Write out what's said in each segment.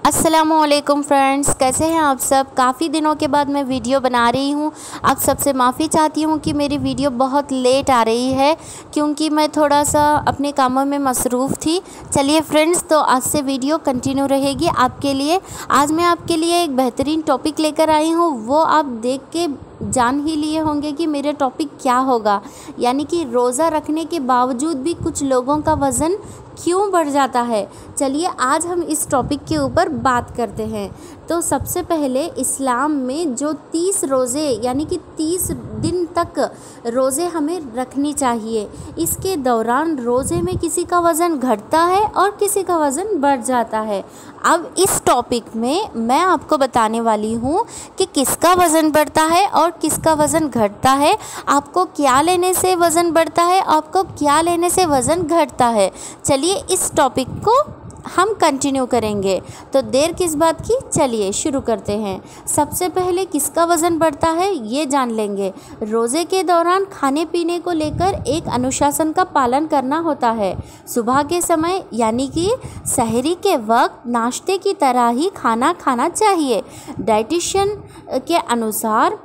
अस्सलामुअलैकुम फ्रेंड्स, कैसे हैं आप सब। काफ़ी दिनों के बाद मैं वीडियो बना रही हूँ। आप सबसे माफ़ी चाहती हूँ कि मेरी वीडियो बहुत लेट आ रही है, क्योंकि मैं थोड़ा सा अपने कामों में मसरूफ़ थी। चलिए फ्रेंड्स, तो आज से वीडियो कंटिन्यू रहेगी आपके लिए। आज मैं आपके लिए एक बेहतरीन टॉपिक लेकर आई हूँ, वो आप देख के जान ही लिए होंगे कि मेरा टॉपिक क्या होगा। यानी कि रोज़ा रखने के बावजूद भी कुछ लोगों का वज़न क्यों बढ़ जाता है। चलिए आज हम इस टॉपिक के ऊपर बात करते हैं। तो सबसे पहले इस्लाम में जो 30 रोज़े यानी कि 30 दिन तक रोज़े हमें रखनी चाहिए, इसके दौरान रोज़े में किसी का वज़न घटता है और किसी का वज़न बढ़ जाता है। अब इस टॉपिक में मैं आपको बताने वाली हूँ कि किसका वज़न बढ़ता है और किसका वज़न घटता है, आपको क्या लेने से वज़न बढ़ता है, आपको क्या लेने से वज़न घटता है। चलिए इस टॉपिक को हम कंटिन्यू करेंगे, तो देर किस बात की, चलिए शुरू करते हैं। सबसे पहले किसका वज़न बढ़ता है ये जान लेंगे। रोज़े के दौरान खाने पीने को लेकर एक अनुशासन का पालन करना होता है। सुबह के समय यानी कि सहरी के वक्त नाश्ते की तरह ही खाना खाना चाहिए। डाइटिशियन के अनुसार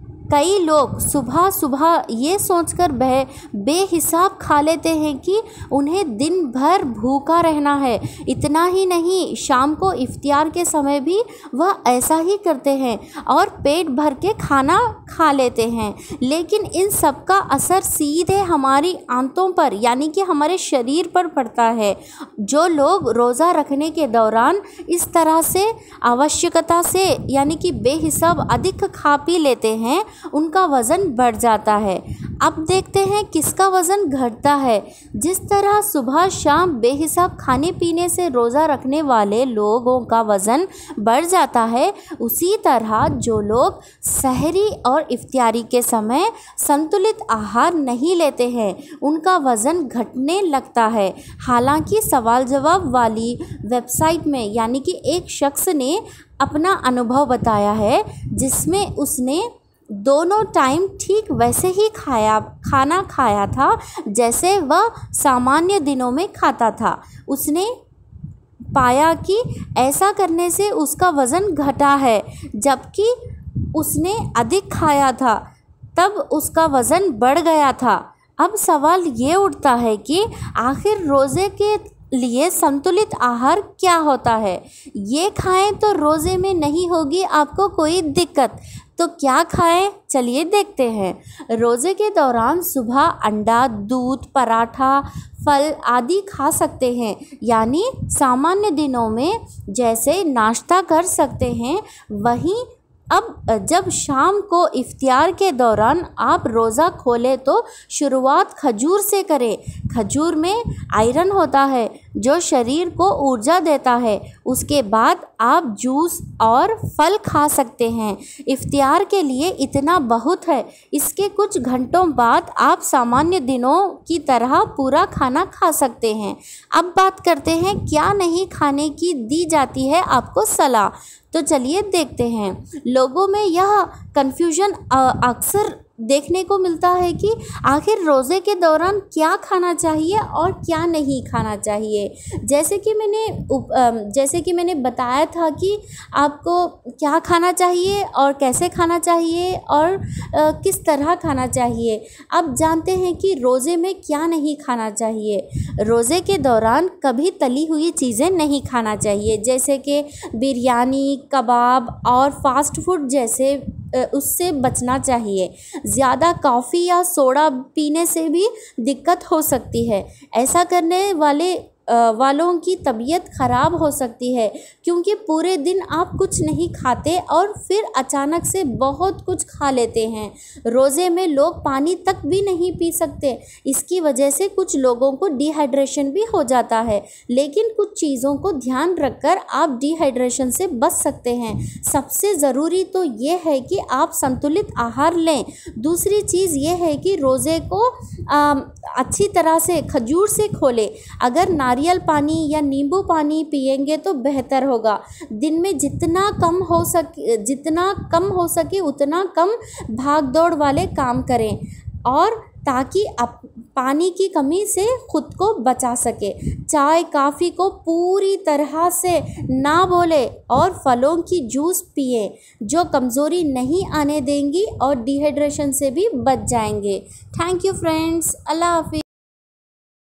कई लोग सुबह सुबह ये सोचकर बेहिसाब खा लेते हैं कि उन्हें दिन भर भूखा रहना है। इतना ही नहीं, शाम को इफ्तियार के समय भी वह ऐसा ही करते हैं और पेट भर के खाना खा लेते हैं। लेकिन इन सब का असर सीधे हमारी आंतों पर यानी कि हमारे शरीर पर पड़ता है। जो लोग रोज़ा रखने के दौरान इस तरह से आवश्यकता से यानी कि बेहिसाब अधिक खा पी लेते हैं, उनका वज़न बढ़ जाता है। अब देखते हैं किसका वज़न घटता है। जिस तरह सुबह शाम बेहिसाब खाने पीने से रोज़ा रखने वाले लोगों का वज़न बढ़ जाता है, उसी तरह जो लोग सहरी और इफ्तियारी के समय संतुलित आहार नहीं लेते हैं, उनका वज़न घटने लगता है। हालांकि सवाल जवाब वाली वेबसाइट में यानी कि एक शख्स ने अपना अनुभव बताया है, जिसमें उसने दोनों टाइम ठीक वैसे ही खाना खाया था जैसे वह सामान्य दिनों में खाता था। उसने पाया कि ऐसा करने से उसका वज़न घटा है, जबकि उसने अधिक खाया था तब उसका वज़न बढ़ गया था। अब सवाल ये उठता है कि आखिर रोज़े के लिए संतुलित आहार क्या होता है। ये खाएं तो रोज़े में नहीं होगी आपको कोई दिक्कत, तो क्या खाएं, चलिए देखते हैं। रोज़े के दौरान सुबह अंडा, दूध, पराठा, फल आदि खा सकते हैं, यानी सामान्य दिनों में जैसे नाश्ता कर सकते हैं। वहीं अब जब शाम को इफ्तियार के दौरान आप रोज़ा खोलें तो शुरुआत खजूर से करें। खजूर में आयरन होता है जो शरीर को ऊर्जा देता है। उसके बाद आप जूस और फल खा सकते हैं। इफ्तियार के लिए इतना बहुत है। इसके कुछ घंटों बाद आप सामान्य दिनों की तरह पूरा खाना खा सकते हैं। अब बात करते हैं क्या नहीं खाने की दी जाती है आपको सलाह। तो चलिए देखते हैं। लोगों में यह कन्फ्यूजन अक्सर देखने को मिलता है कि आखिर रोज़े के दौरान क्या खाना चाहिए और क्या नहीं खाना चाहिए। जैसे कि मैंने बताया था कि आपको क्या खाना चाहिए और कैसे खाना चाहिए और किस तरह खाना चाहिए। अब जानते हैं कि रोज़े में क्या नहीं खाना चाहिए। रोज़े के दौरान कभी तली हुई चीज़ें नहीं खाना चाहिए, जैसे कि बिरयानी, कबाब और फास्ट फूड जैसे उससे बचना चाहिए। ज़्यादा कॉफ़ी या सोडा पीने से भी दिक्कत हो सकती है। ऐसा करने वालों की तबीयत ख़राब हो सकती है, क्योंकि पूरे दिन आप कुछ नहीं खाते और फिर अचानक से बहुत कुछ खा लेते हैं। रोज़े में लोग पानी तक भी नहीं पी सकते। इसकी वजह से कुछ लोगों को डिहाइड्रेशन भी हो जाता है। लेकिन कुछ चीज़ों को ध्यान रखकर आप डिहाइड्रेशन से बच सकते हैं। सबसे ज़रूरी तो ये है कि आप संतुलित आहार लें। दूसरी चीज़ ये है कि रोज़े को अच्छी तरह से खजूर से खोलें। अगर नारियल पानी या नींबू पानी पिएंगे तो बेहतर होगा। दिन में जितना कम हो सके उतना कम भाग दौड़ वाले काम करें, और ताकि पानी की कमी से ख़ुद को बचा सके। चाय कॉफ़ी को पूरी तरह से ना बोले और फलों की जूस पिए जो कमज़ोरी नहीं आने देंगी और डिहाइड्रेशन से भी बच जाएंगे। थैंक यू फ्रेंड्स, अल्लाह हाफिज़।